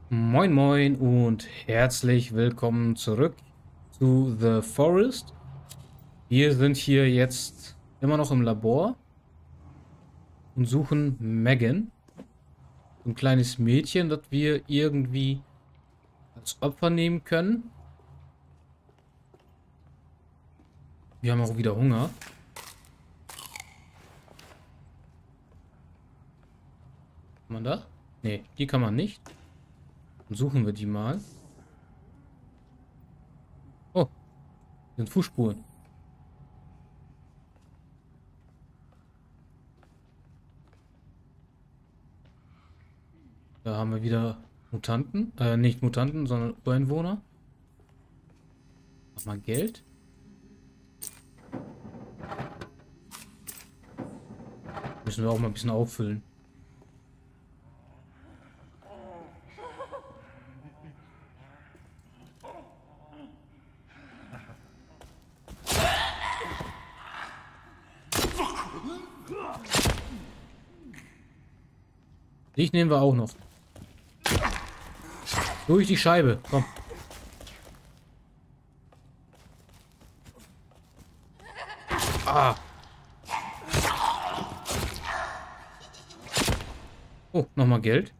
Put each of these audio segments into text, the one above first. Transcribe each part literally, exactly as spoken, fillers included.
Moin Moin und herzlich willkommen zurück zu The Forest. Wir sind hier jetzt immer noch im Labor und suchen Megan, so ein kleines Mädchen, das wir irgendwie als Opfer nehmen können. Wir haben auch wieder Hunger. Kann man da? Nee, die kann man nicht. Dann suchen wir die mal. Oh, hier sind Fußspuren. Da haben wir wieder Mutanten. Äh, nicht Mutanten, sondern Ureinwohner. Mach mal Geld. Müssen wir auch mal ein bisschen auffüllen. Dich nehmen wir auch noch. Durch die Scheibe. Komm. Ah. Oh, nochmal Geld.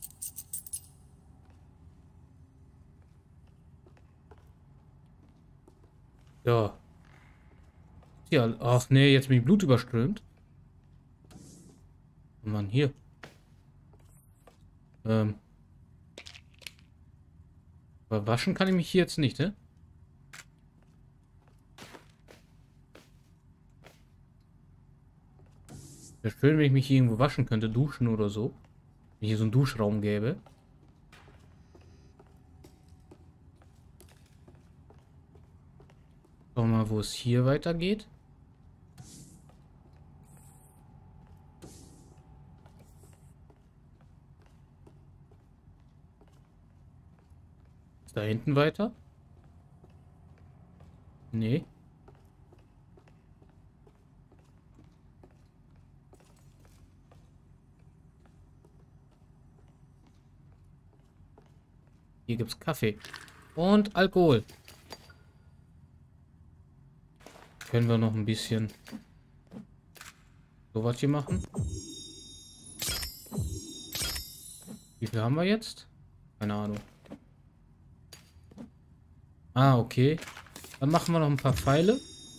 Ja. Ja, ach nee, jetzt bin ich Blut überströmt. Oh Mann, hier. Ähm, aber waschen kann ich mich hier jetzt nicht, ne? Wäre schön, wenn ich mich hier irgendwo waschen könnte, duschen oder so. Wenn hier so einen Duschraum gäbe. Schauen wir mal, wo es hier weitergeht. Ist da hinten weiter? Nee. Hier gibt's Kaffee. Und Alkohol. Können wir noch ein bisschen sowas hier machen? Wie viel haben wir jetzt? Keine Ahnung. Ah, okay. Dann machen wir noch ein paar Pfeile.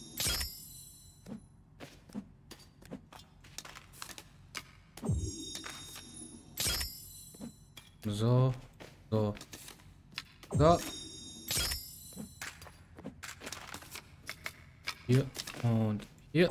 So. So. So. Hier. Und hier.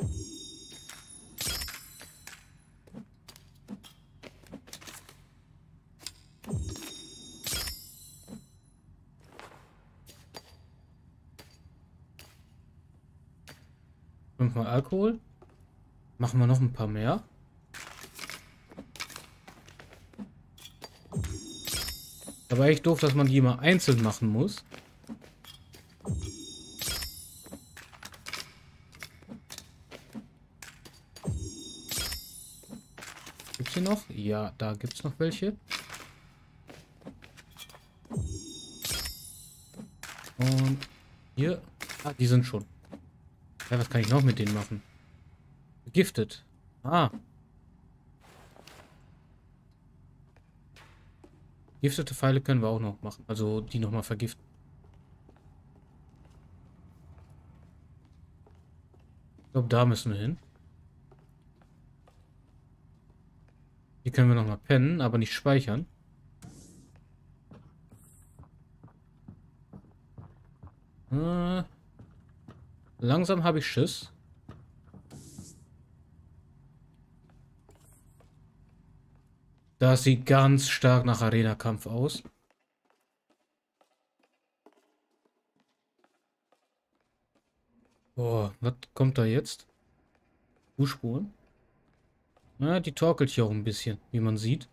Fünfmal Alkohol. Machen wir noch ein paar mehr. Aber echt doof, dass man die immer einzeln machen muss. Gibt's hier noch? Ja, da gibt's noch welche. Und hier. Ah, die sind schon. Ja, was kann ich noch mit denen machen? Vergiftet. Ah. Giftete Pfeile können wir auch noch machen. Also die nochmal vergiften. Ich glaube, da müssen wir hin. Hier können wir nochmal pennen, aber nicht speichern. Äh, langsam habe ich Schiss. Das sieht ganz stark nach Arena-Kampf aus. Boah, was kommt da jetzt? Fußspuren? Na, die torkelt hier auch ein bisschen, wie man sieht.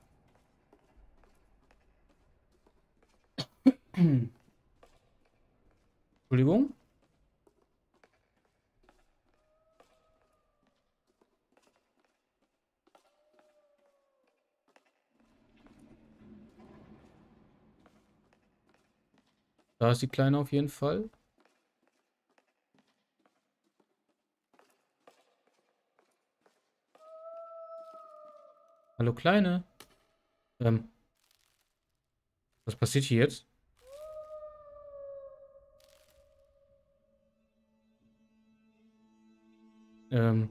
Entschuldigung. Da ist die Kleine auf jeden Fall. Hallo Kleine. Ähm. Was passiert hier jetzt? Ähm.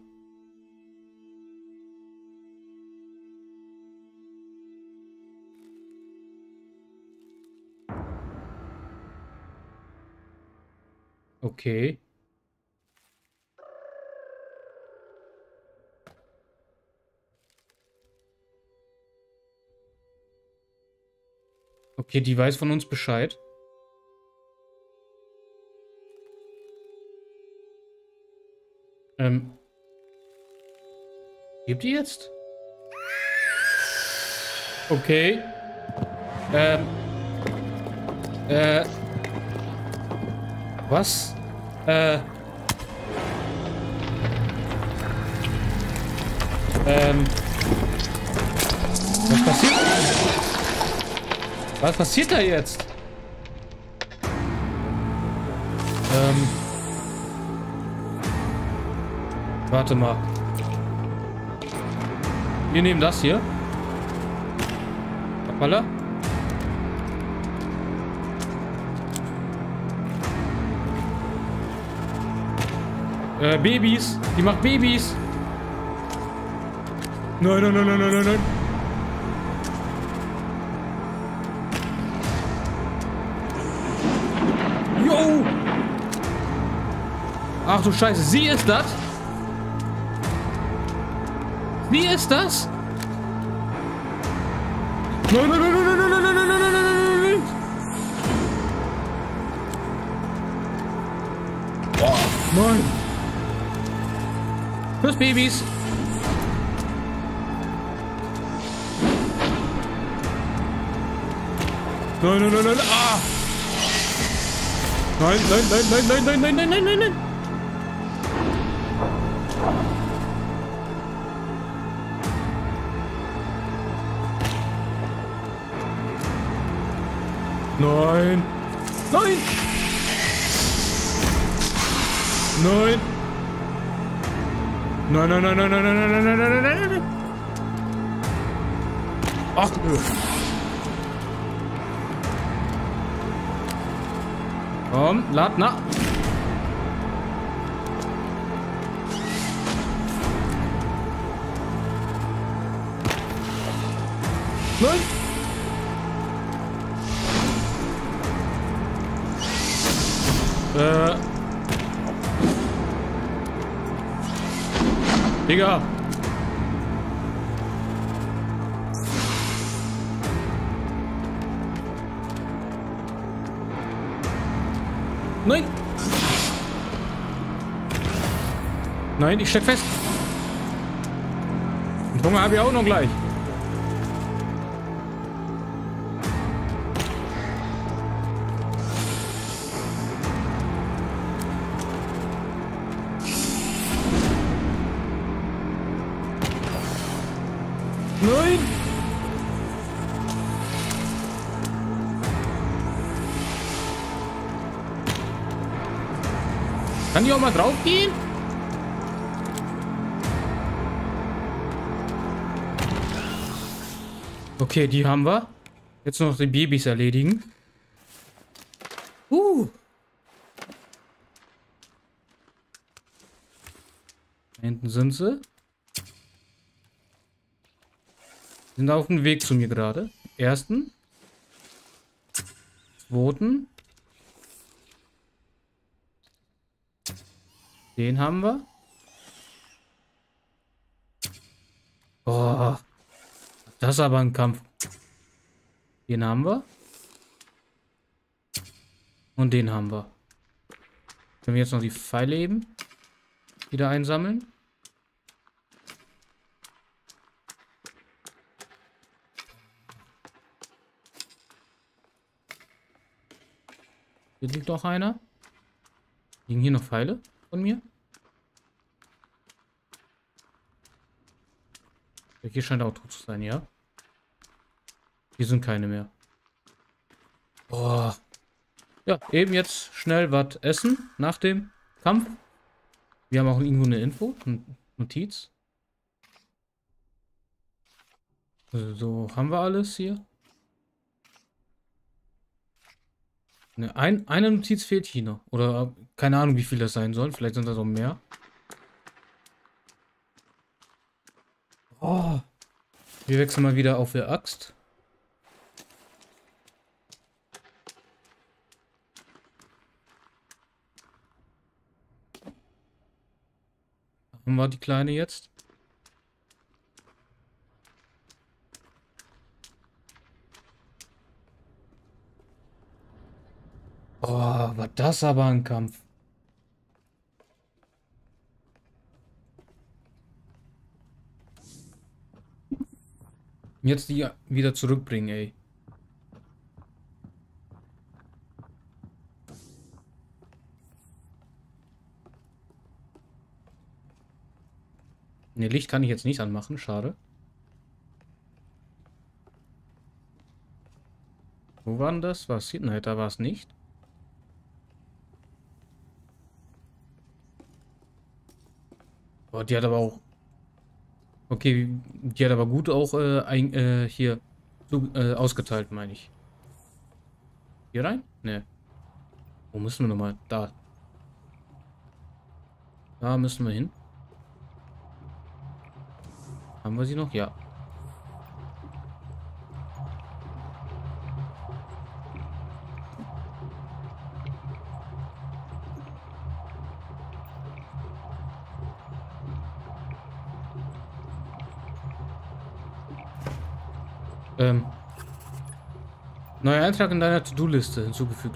Okay. Okay, die weiß von uns Bescheid. Ähm. Gibt die jetzt? Okay. Ähm. Äh. Was? Äh. Ähm. Was passiert? Was passiert da jetzt? Ähm. Warte mal. Wir nehmen das hier. Hoppala. Äh, Babys. Die macht Babys. Nein, nein, nein, nein, nein, nein. Jo! Ach du Scheiße, sie ist das? Sie ist das? Nein, nein, nein, nein, nein, nein, nein, nein, nein, nein, nein, nein. Oh, nein. Tschüss, Babys. Nein, nein, nein, nein. Ah. Nein, nein, nein, nein, nein, nein, nein, nein, nein, nein, nein. Nein. Nein. Nein. Nein, nein, nein, nein, nein, nein, nein, nein, nein, nein, nein, nein. Ach, nö. Komm, lad nach. Nein. Äh. Digga. Nein. Nein, ich steck fest. Und Hunger habe ich auch noch gleich. Nein. Kann die auch mal drauf gehen? Okay, die haben wir. Jetzt noch die Babys erledigen. Uh. Da hinten sind sie. Sind auf dem Weg zu mir gerade. Ersten. Zweiten. Den haben wir. Oh. Das ist aber ein Kampf. Den haben wir. Und den haben wir. Können wir jetzt noch die Pfeile eben wieder einsammeln? Hier liegt noch einer. Liegen hier noch Pfeile von mir? Hier scheint auch tot zu sein, ja? Hier sind keine mehr. Boah. Ja, eben jetzt schnell was essen nach dem Kampf. Wir haben auch irgendwo eine Info, eine Notiz. So, haben wir alles hier? Ne, ein, eine Notiz fehlt hier noch. Oder keine Ahnung, wie viel das sein soll. Vielleicht sind das auch mehr. Oh, wir wechseln mal wieder auf die Axt. Haben wir die Kleine jetzt? Oh, war das aber ein Kampf. Jetzt die wieder zurückbringen, ey. Ne, Licht kann ich jetzt nicht anmachen, schade. Wo war denn das? Was hier? Nein, da war es nicht. Oh, die hat aber auch. Okay, die hat aber gut auch äh, ein, äh, hier so, äh, ausgeteilt, meine ich. Hier rein? Ne. Wo müssen wir nochmal? Da. Da müssen wir hin. Haben wir sie noch? Ja. Ähm. Neuer Eintrag in deiner To-Do-Liste hinzugefügt.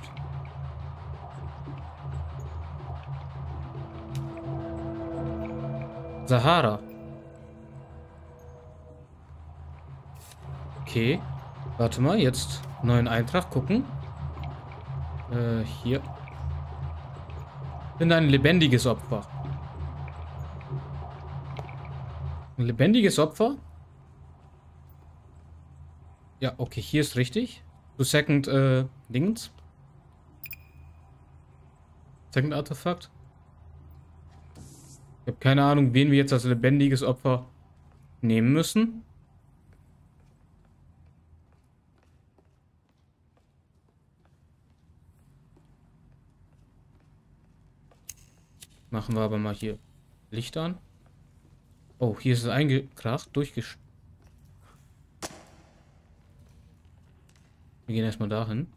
Sahara. Okay. Warte mal, jetzt neuen Eintrag gucken. Äh, hier. Bin ein lebendiges Opfer. Ein lebendiges Opfer? Ja, okay, hier ist richtig. To second, äh, Dings. Second Artefakt. Ich habe keine Ahnung, wen wir jetzt als lebendiges Opfer nehmen müssen. Machen wir aber mal hier Licht an. Oh, hier ist es eingekracht, durchgesch... Wir gehen erstmal dahin.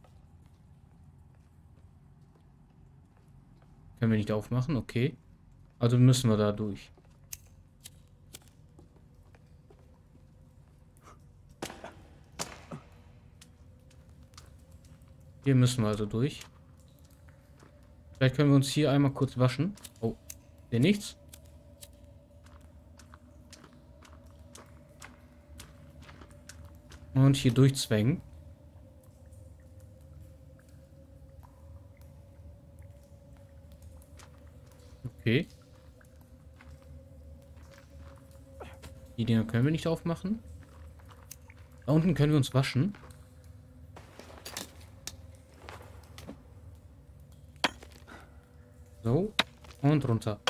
Können wir nicht aufmachen, okay. Also müssen wir da durch. Hier müssen wir also durch. Vielleicht können wir uns hier einmal kurz waschen. Oh, hier nichts. Und hier durchzwängen. Okay. Die Dinger können wir nicht aufmachen. Da unten können wir uns waschen. So. Und runter.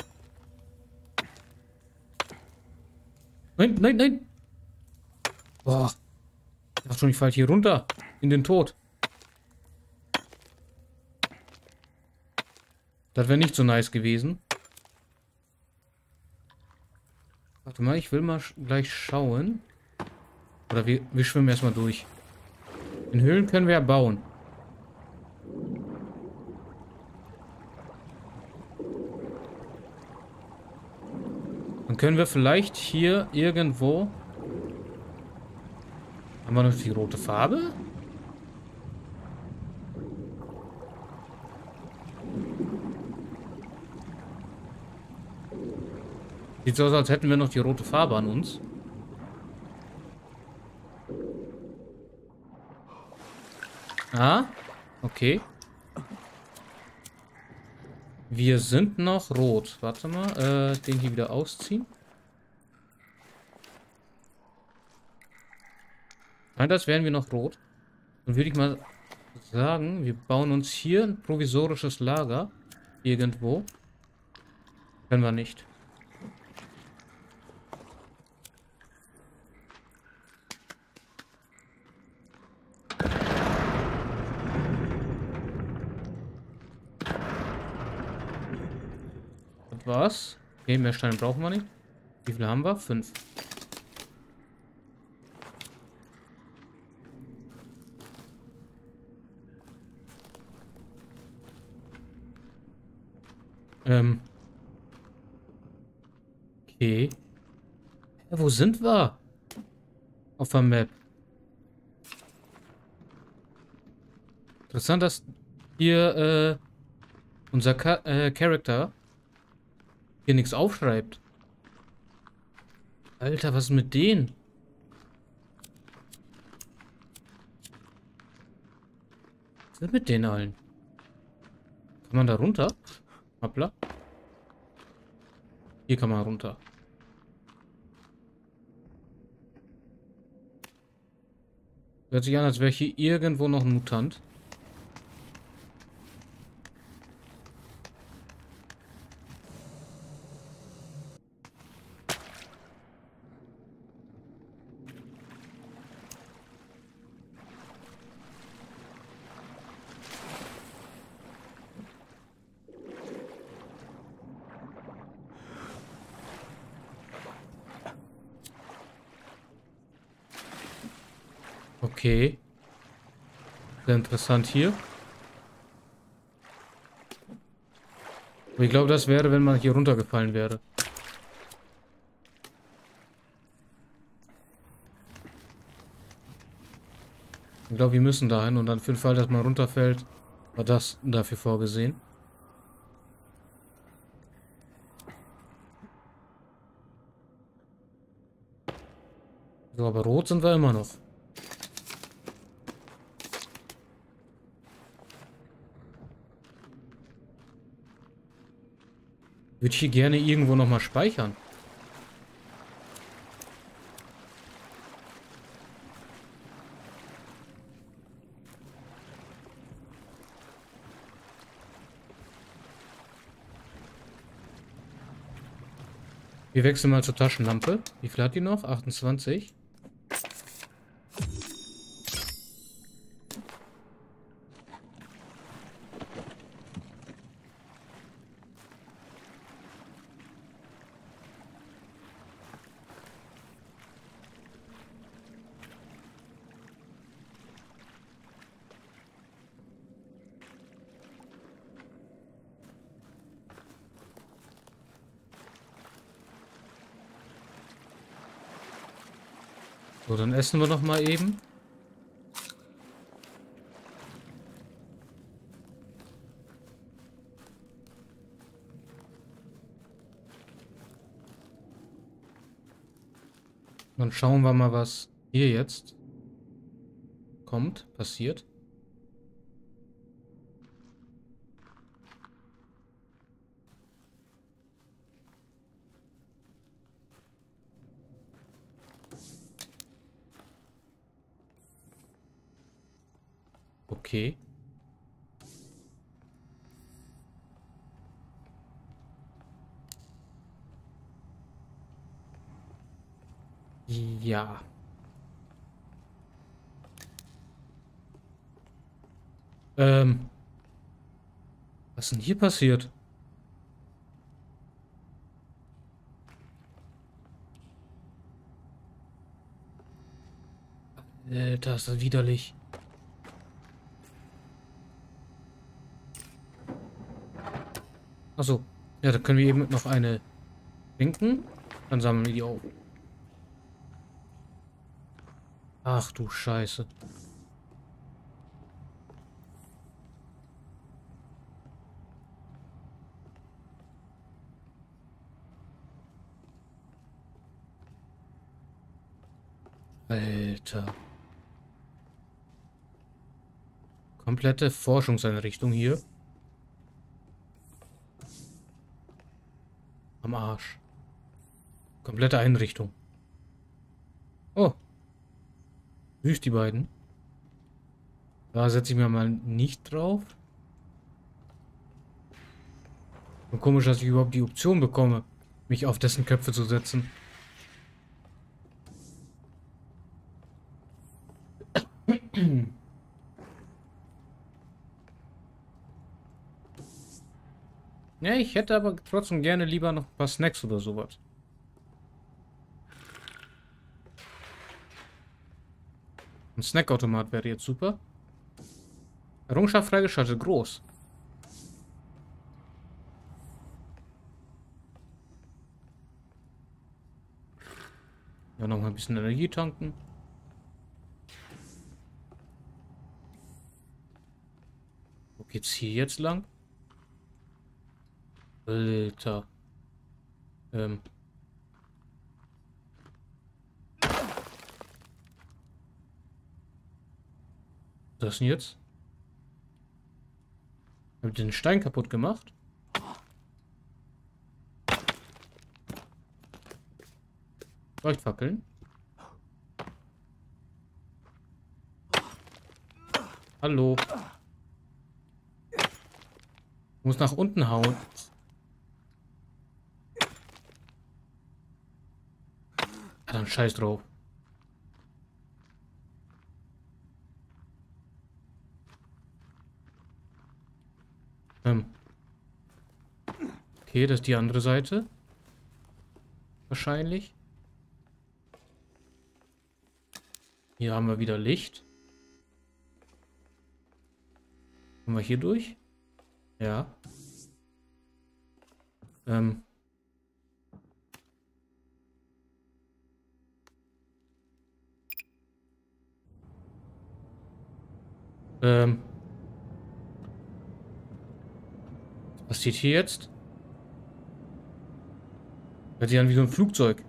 Nein, nein, nein. Boah. Ich dachte schon, ich falle hier runter. In den Tod. Das wäre nicht so nice gewesen. Warte mal, ich will mal sch gleich schauen. Oder wir, wir schwimmen erstmal durch. In Höhlen können wir ja bauen. Dann können wir vielleicht hier irgendwo... Haben wir noch die rote Farbe? Sieht so aus, als hätten wir noch die rote Farbe an uns. Ah, okay. Wir sind noch rot. Warte mal, äh, den hier wieder ausziehen. Nein, das wären wir noch rot. Dann würde ich mal sagen, wir bauen uns hier ein provisorisches Lager. Irgendwo. Können wir nicht. Das war's. Okay, mehr Steine brauchen wir nicht. Wie viele haben wir? Fünf. Ähm. Okay. Ja, wo sind wir? Auf der Map. Interessant, dass hier äh, unser Ka äh, Charakter hier nichts aufschreibt. Alter, was ist mit denen? Was ist mit denen allen? Kann man da runter? Hoppla. Hier kann man runter. Hört sich an, als wäre hier irgendwo noch ein Mutant. Okay. Sehr interessant hier. Aber ich glaube, das wäre, wenn man hier runtergefallen wäre. Ich glaube, wir müssen dahin und dann für den Fall, dass man runterfällt, war das dafür vorgesehen. So, aber rot sind wir immer noch. Würde ich hier gerne irgendwo nochmal speichern. Wir wechseln mal zur Taschenlampe. Wie viel hat die noch? achtundzwanzig. So, dann essen wir noch mal eben. Dann schauen wir mal, was hier jetzt kommt, passiert. Okay. Ja. Ähm. Was ist denn hier passiert? Alter, ist das widerlich. Achso. Ja, da können wir eben noch eine trinken. Dann sammeln wir die auf. Ach du Scheiße. Alter. Komplette Forschungseinrichtung hier. Am Arsch. Komplette Einrichtung. Oh. Süß, die beiden. Da setze ich mir mal nicht drauf. Und komisch, dass ich überhaupt die Option bekomme, mich auf dessen Köpfe zu setzen. Ja, ich hätte aber trotzdem gerne lieber noch ein paar Snacks oder sowas. Ein Snackautomat wäre jetzt super. Errungenschaft freigeschaltet, groß. Ja, noch mal ein bisschen Energie tanken. Wo geht's hier jetzt lang? Alter. Ähm. Was ist das denn jetzt? Hab ich den Stein kaputt gemacht? Leuchtfackeln. Hallo. Muss nach unten hauen. Ja, dann scheiß drauf. Ähm. Okay, das ist die andere Seite. Wahrscheinlich. Hier haben wir wieder Licht. Kommen wir hier durch? Ja. Ähm. Ähm. Was passiert hier jetzt? Hört sich an wie so ein Flugzeug.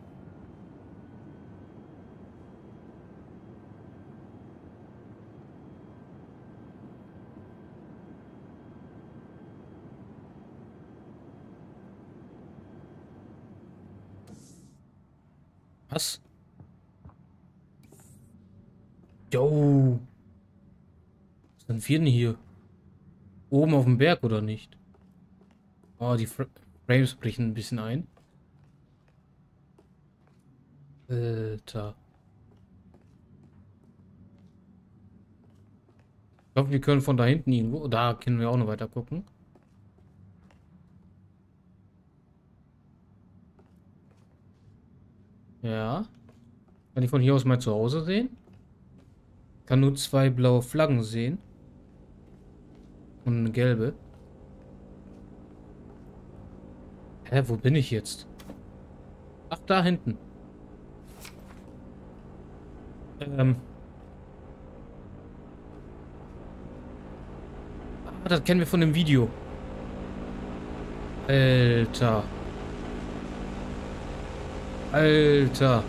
Was? Jo. Was sind wir denn hier? Oben auf dem Berg oder nicht? Oh, die Fra Frames brechen ein bisschen ein. Alter. Ich glaube, wir können von da hinten irgendwo. Da können wir auch noch weiter gucken. Ja. Kann ich von hier aus mein Zuhause sehen? Kann nur zwei blaue Flaggen sehen. Und eine gelbe. Hä, wo bin ich jetzt? Ach, da hinten. Ähm. Ah, das kennen wir von dem Video. Alter. Alter.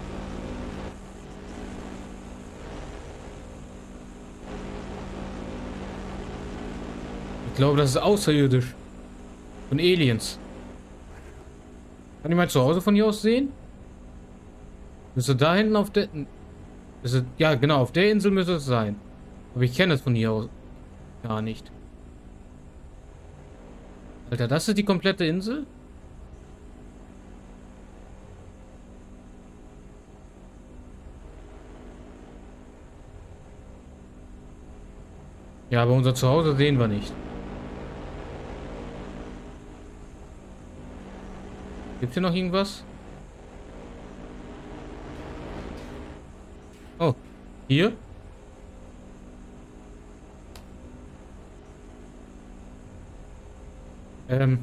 Ich glaube, das ist außerirdisch. Von Aliens. Kann ich mein Zuhause von hier aus sehen? Müsste da hinten auf der... Müsste, ja, genau, auf der Insel müsste es sein. Aber ich kenne es von hier aus gar nicht. Alter, das ist die komplette Insel? Ja, aber unser Zuhause sehen wir nicht. Gibt hier noch irgendwas? Oh, hier? Ähm.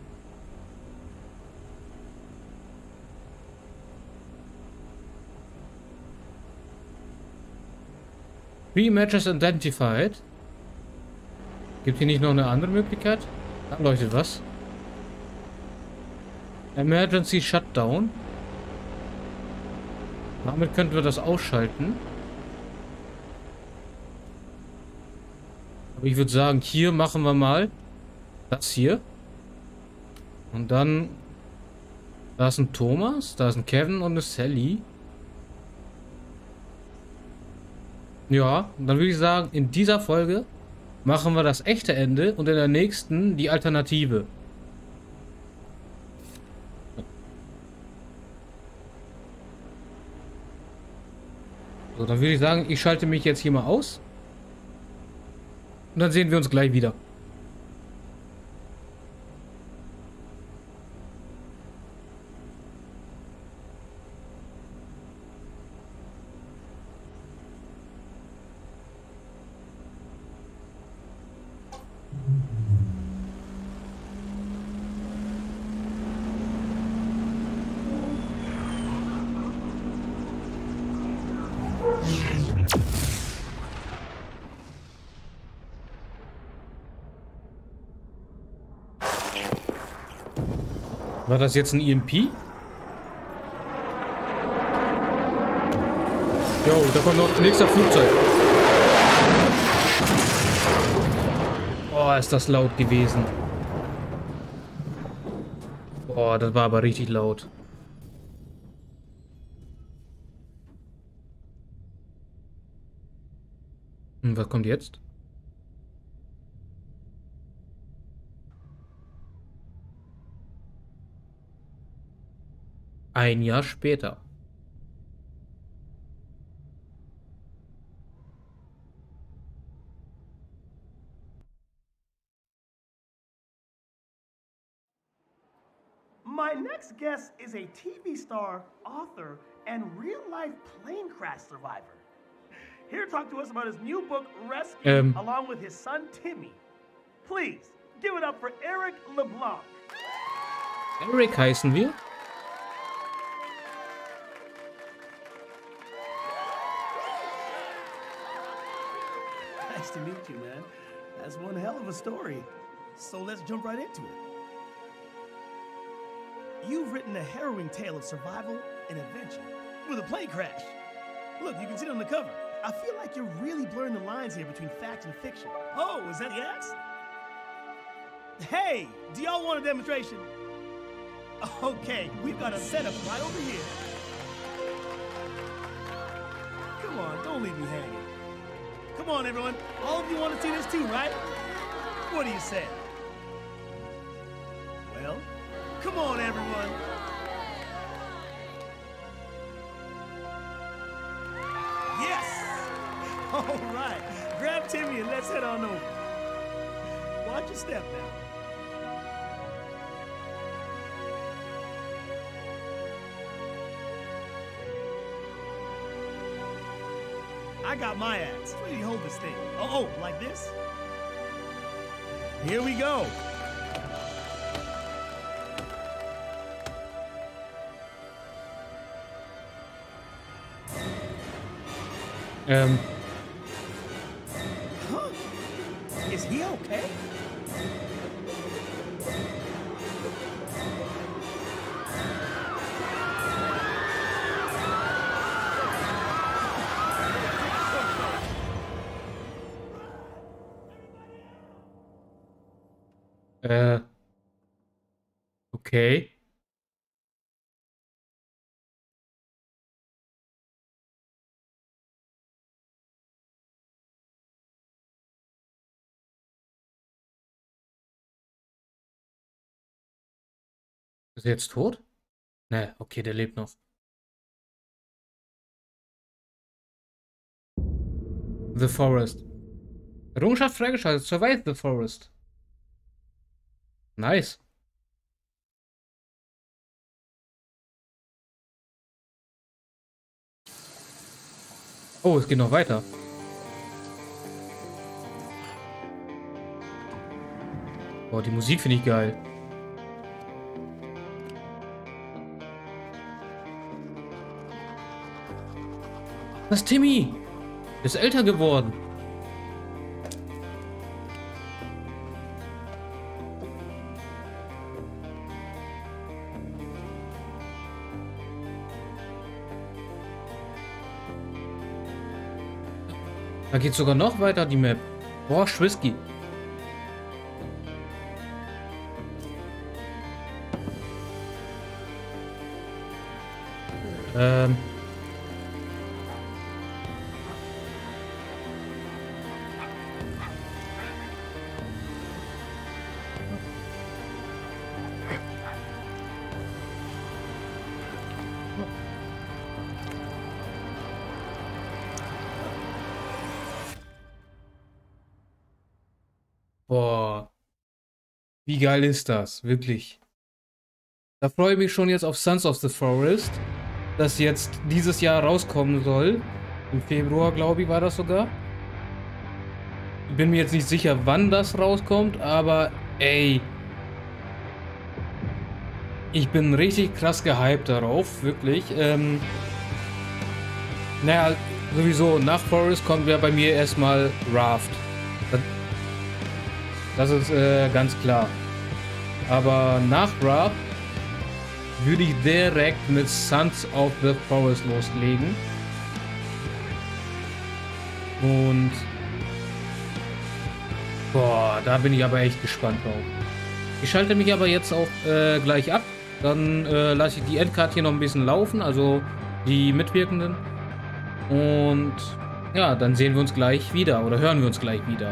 Three matches identified. Gibt hier nicht noch eine andere Möglichkeit? Da leuchtet was. Emergency Shutdown. Damit könnten wir das ausschalten. Aber ich würde sagen, hier machen wir mal das hier. Und dann... Da ist ein Thomas, da ist ein Kevin und eine Sally. Ja, dann würde ich sagen, in dieser Folge machen wir das echte Ende und in der nächsten die Alternative. So, dann würde ich sagen, ich schalte mich jetzt hier mal aus. Und dann sehen wir uns gleich wieder. War das jetzt ein E M P? Jo, da kommt noch nächster Flugzeug. Oh, ist das laut gewesen. Oh, das war aber richtig laut. Und was kommt jetzt? Ein Jahr später. My next guest is a T V star, author, and real-life plane crash survivor. Here to talk to us about his new book, Rescue, Ähm. along with his son, Timmy. Please, give it up for Eric LeBlanc. Eric heißen wir? Nice to meet you, man. That's one hell of a story. So let's jump right into it. You've written a harrowing tale of survival and adventure with a plane crash. Look, you can see it on the cover. I feel like you're really blurring the lines here between fact and fiction. Oh, is that the axe? Hey, do y'all want a demonstration? Okay, we've got a setup right over here. Come on, don't leave me hanging. Come on, everyone. All of you want to see this too, right? What do you say? Well, come on, everyone. Yes! All right. Grab Timmy and let's head on over. Watch your step now. I got my axe. Where do you hold this thing? Oh, oh, like this? Here we go. Ähm. Huh? Is he okay? Äh. Okay. Ist er jetzt tot? Ne, okay, der lebt noch. The Forest. Errungenschaft freigeschaltet. Survive the Forest. Nice. Oh, es geht noch weiter. Boah, die Musik finde ich geil. Das ist Timmy. Ist älter geworden. Da geht sogar noch weiter die Map. Boah, Schwisky. Ähm. Boah. Wie geil ist das? Wirklich. Da freue ich mich schon jetzt auf Sons of the Forest, das jetzt dieses Jahr rauskommen soll. Im Februar, glaube ich, war das sogar. Ich bin mir jetzt nicht sicher, wann das rauskommt, aber ey. Ich bin richtig krass gehypt darauf, wirklich. Ähm, naja, sowieso, nach Forest kommt ja bei mir erstmal Raft. Das, das ist äh, ganz klar. Aber nach Raft würde ich direkt mit Sons of the Forest loslegen. Und boah, da bin ich aber echt gespannt drauf. Ich schalte mich aber jetzt auch äh, gleich ab. Dann äh, lasse ich die Endcard hier noch ein bisschen laufen, also die Mitwirkenden. Und ja, dann sehen wir uns gleich wieder oder hören wir uns gleich wieder.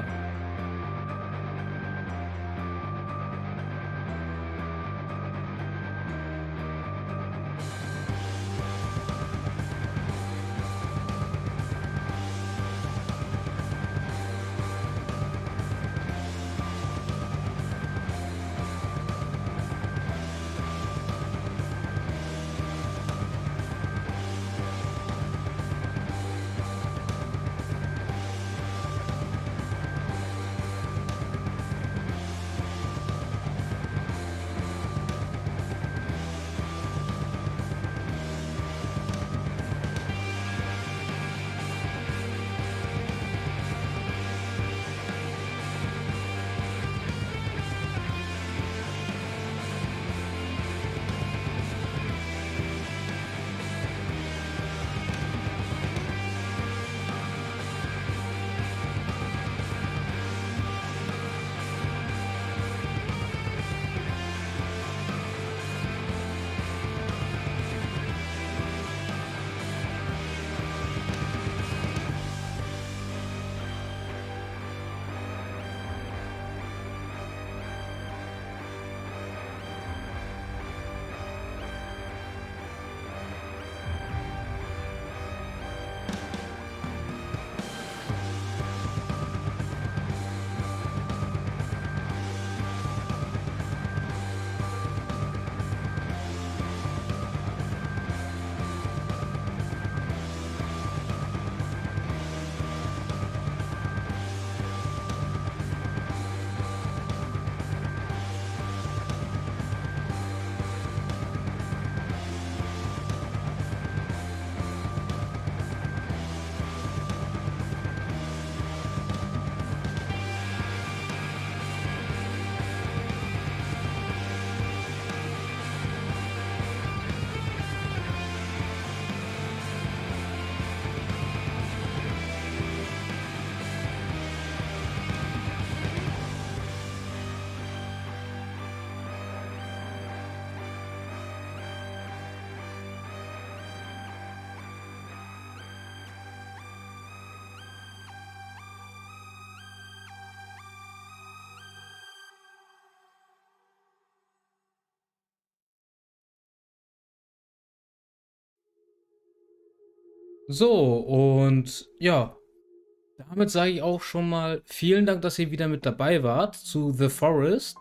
So, und ja, damit sage ich auch schon mal vielen Dank, dass ihr wieder mit dabei wart zu The Forest.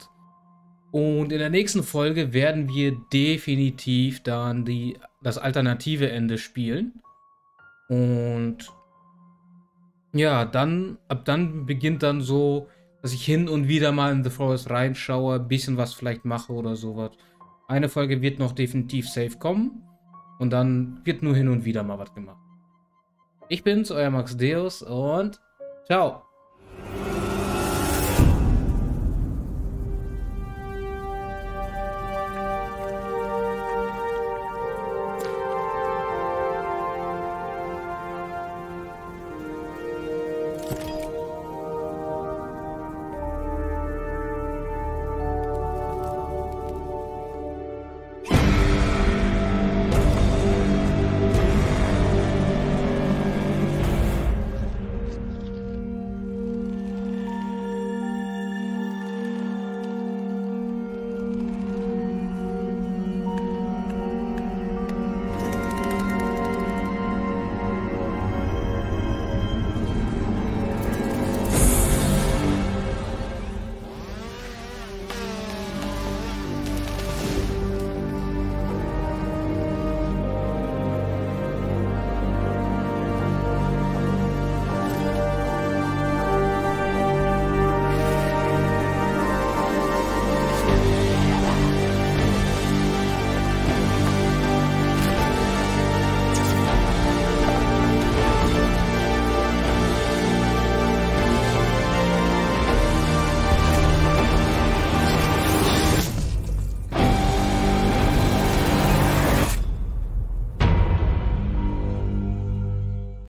Und in der nächsten Folge werden wir definitiv dann die, das alternative Ende spielen. Und ja, dann, ab dann beginnt dann so, dass ich hin und wieder mal in The Forest reinschaue, ein bisschen was vielleicht mache oder sowas. Eine Folge wird noch definitiv safe kommen. Und dann wird nur hin und wieder mal was gemacht. Ich bin's, euer Max Deus und ciao.